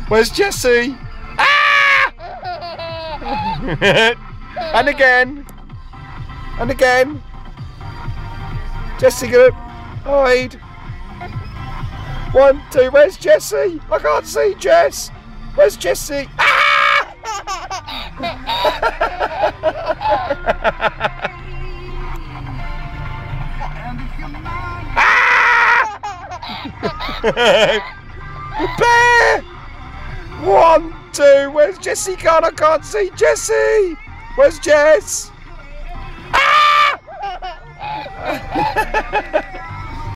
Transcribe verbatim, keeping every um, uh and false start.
Where's Jessie? Ah! And again. And again. Jessie, go. Hide. One, two. Where's Jessie? I can't see Jess. Where's Jessie? Ah! Bear! One, two. Where's Jessie gone? I can't see Jessie. Where's Jess? Ah!